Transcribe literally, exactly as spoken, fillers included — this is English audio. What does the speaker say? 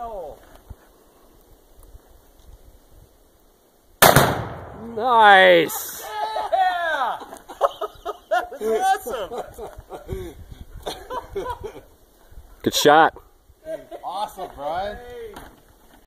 towel. Nice. Yeah! That was awesome. Good shot. Awesome, Brian.